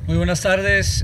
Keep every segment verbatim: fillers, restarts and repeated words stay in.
Muy buenas tardes.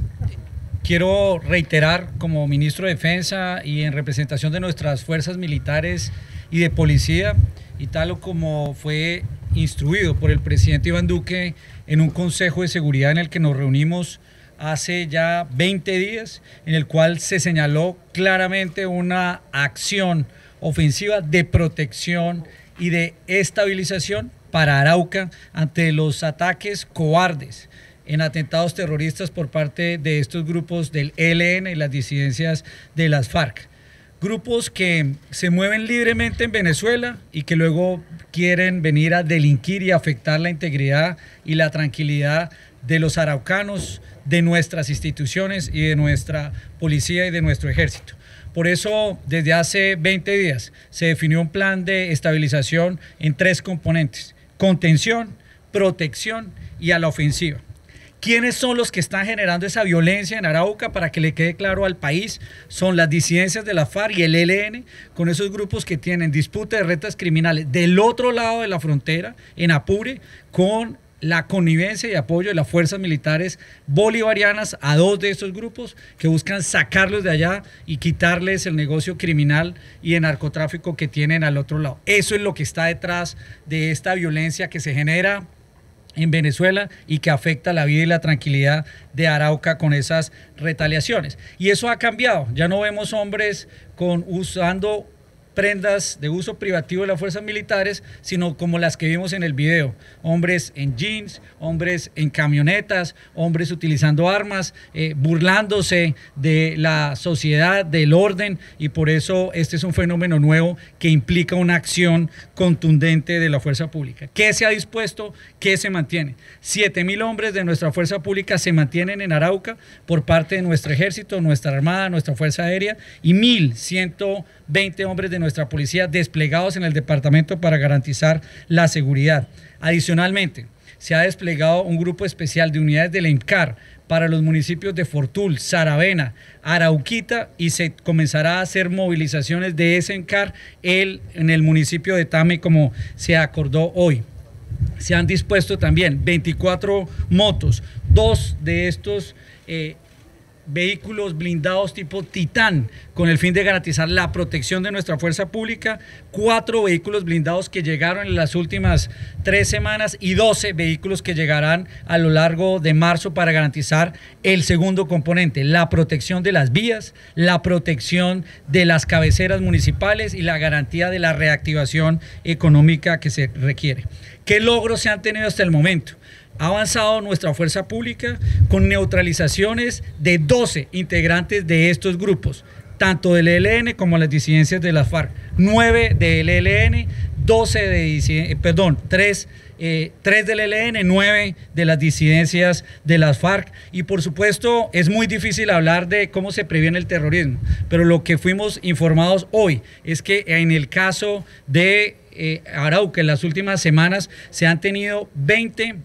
Quiero reiterar como ministro de Defensa y en representación de nuestras fuerzas militares y de policía, y tal como fue instruido por el presidente Iván Duque en un Consejo de Seguridad en el que nos reunimos hace ya veinte días, en el cual se señaló claramente una acción ofensiva de protección y de estabilización para Arauca ante los ataques cobardes en atentados terroristas por parte de estos grupos del E L N y las disidencias de las FARC. Grupos que se mueven libremente en Venezuela y que luego quieren venir a delinquir y afectar la integridad y la tranquilidad de los araucanos, de nuestras instituciones y de nuestra policía y de nuestro ejército. Por eso, desde hace veinte días se definió un plan de estabilización en tres componentes: contención, protección y a la ofensiva. ¿Quiénes son los que están generando esa violencia en Arauca? Para que le quede claro al país, son las disidencias de la FARC y el E L N, con esos grupos que tienen disputa de rentas criminales del otro lado de la frontera, en Apure, con la connivencia y apoyo de las fuerzas militares bolivarianas a dos de estos grupos que buscan sacarlos de allá y quitarles el negocio criminal y el narcotráfico que tienen al otro lado. Eso es lo que está detrás de esta violencia que se genera en Venezuela y que afecta la vida y la tranquilidad de Arauca con esas retaliaciones. Y eso ha cambiado. Ya no vemos hombres con, usando prendas de uso privativo de las fuerzas militares, sino como las que vimos en el video: hombres en jeans, hombres en camionetas, hombres utilizando armas, eh, burlándose de la sociedad, del orden, y por eso este es un fenómeno nuevo que implica una acción contundente de la fuerza pública. ¿Qué se ha dispuesto? ¿Qué se mantiene? Siete mil hombres de nuestra fuerza pública se mantienen en Arauca por parte de nuestro ejército, nuestra armada, nuestra fuerza aérea, y mil ciento veinte hombres de nuestra policía desplegados en el departamento para garantizar la seguridad. Adicionalmente, se ha desplegado un grupo especial de unidades del ENCAR para los municipios de Fortul, Saravena, Arauquita, y se comenzará a hacer movilizaciones de ese ENCAR el, en el municipio de Tame, como se acordó hoy. Se han dispuesto también veinticuatro motos, dos de estos eh, vehículos blindados tipo Titán, con el fin de garantizar la protección de nuestra fuerza pública, cuatro vehículos blindados que llegaron en las últimas tres semanas y doce vehículos que llegarán a lo largo de marzo para garantizar el segundo componente: la protección de las vías, la protección de las cabeceras municipales y la garantía de la reactivación económica que se requiere. ¿Qué logros se han tenido hasta el momento? Ha avanzado nuestra fuerza pública con neutralizaciones de doce integrantes de estos grupos, tanto del E L N como las disidencias de las FARC. nueve del E L N, doce de, perdón, tres, eh, tres del E L N, nueve de las disidencias de las FARC. Y por supuesto es muy difícil hablar de cómo se previene el terrorismo, pero lo que fuimos informados hoy es que en el caso de eh, Arauca, en las últimas semanas se han tenido veinte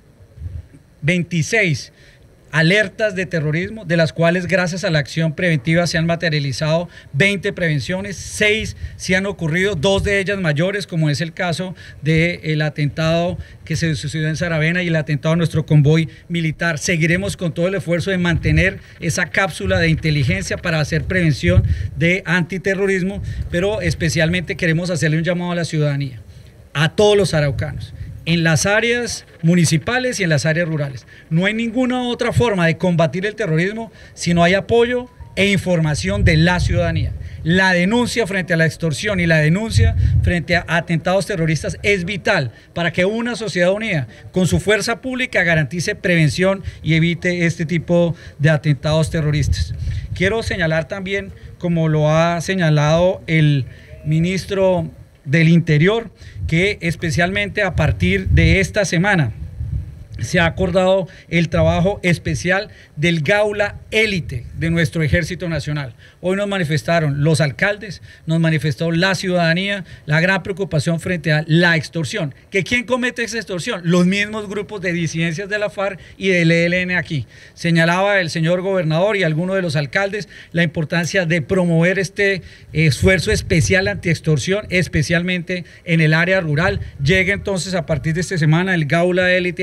veintiséis alertas de terrorismo, de las cuales gracias a la acción preventiva se han materializado veinte prevenciones, seis sí han ocurrido, dos de ellas mayores, como es el caso del atentado que se sucedió en Saravena y el atentado a nuestro convoy militar. Seguiremos con todo el esfuerzo de mantener esa cápsula de inteligencia para hacer prevención de antiterrorismo, pero especialmente queremos hacerle un llamado a la ciudadanía, a todos los araucanos, en las áreas municipales y en las áreas rurales. No hay ninguna otra forma de combatir el terrorismo si no hay apoyo e información de la ciudadanía. La denuncia frente a la extorsión y la denuncia frente a atentados terroristas es vital para que una sociedad unida con su fuerza pública garantice prevención y evite este tipo de atentados terroristas. Quiero señalar también, como lo ha señalado el ministro del Interior, que especialmente a partir de esta semana se ha acordado el trabajo especial del Gaula Élite de nuestro Ejército Nacional. Hoy nos manifestaron los alcaldes, nos manifestó la ciudadanía, la gran preocupación frente a la extorsión. ¿Que quién comete esa extorsión? Los mismos grupos de disidencias de la FARC y del E L N aquí. Señalaba el señor gobernador y algunos de los alcaldes la importancia de promover este esfuerzo especial antiextorsión, especialmente en el área rural. Llega entonces a partir de esta semana el Gaula Élite antiextorsión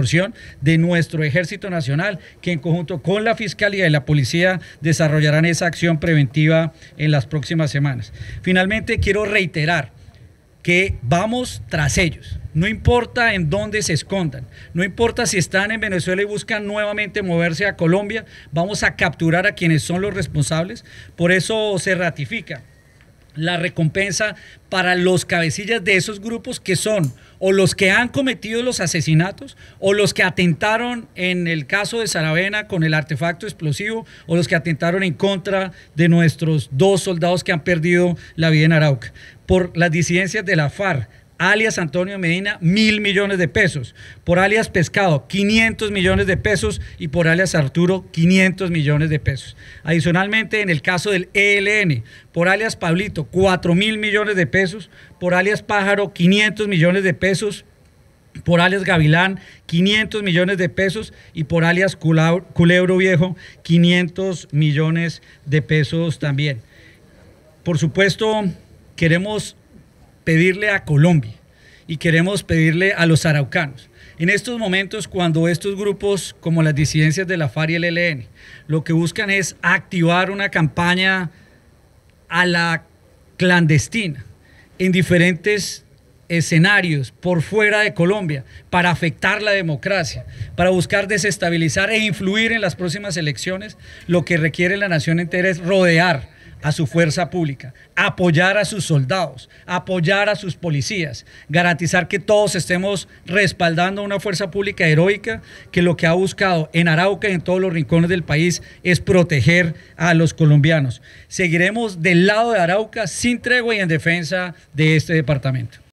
extorsión de nuestro Ejército Nacional, que en conjunto con la Fiscalía y la Policía desarrollarán esa acción preventiva en las próximas semanas. Finalmente, quiero reiterar que vamos tras ellos. No importa en dónde se escondan, no importa si están en Venezuela y buscan nuevamente moverse a Colombia, vamos a capturar a quienes son los responsables. Por eso se ratifica la recompensa para los cabecillas de esos grupos, que son o los que han cometido los asesinatos, o los que atentaron en el caso de Saravena con el artefacto explosivo, o los que atentaron en contra de nuestros dos soldados que han perdido la vida en Arauca. Por las disidencias de la FARC, alias Antonio Medina, mil millones de pesos. Por alias Pescado, quinientos millones de pesos. Y por alias Arturo, quinientos millones de pesos. Adicionalmente, en el caso del E L N, por alias Pablito, cuatro mil millones de pesos. Por alias Pájaro, quinientos millones de pesos. Por alias Gavilán, quinientos millones de pesos. Y por alias Culebro Viejo, quinientos millones de pesos también. Por supuesto, queremos pedirle a Colombia y queremos pedirle a los araucanos, en estos momentos cuando estos grupos como las disidencias de la FARC y el E L N lo que buscan es activar una campaña a la clandestina en diferentes escenarios por fuera de Colombia para afectar la democracia, para buscar desestabilizar e influir en las próximas elecciones, lo que requiere la nación entera es rodear a su fuerza pública, apoyar a sus soldados, apoyar a sus policías, garantizar que todos estemos respaldando a una fuerza pública heroica que lo que ha buscado en Arauca y en todos los rincones del país es proteger a los colombianos. Seguiremos del lado de Arauca sin tregua y en defensa de este departamento.